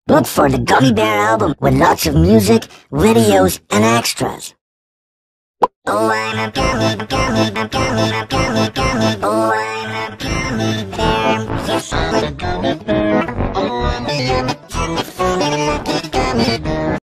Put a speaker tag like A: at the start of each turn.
A: Look for the Gummy Bear album with lots of music, videos, and extras. Oh, I'm a gummy, gummy, gummy, gummy, gummy. Oh, I'm a gummy bear. Yes, I'm a gummy bear. Oh, I'm a yummy, yummy.